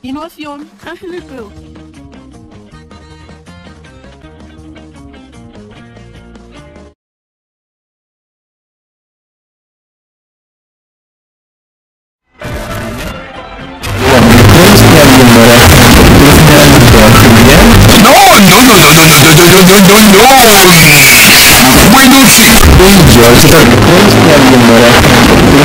continuación, Ángel Cruz. Bueno, sí. George, ¿te recuerdas que alguien muera?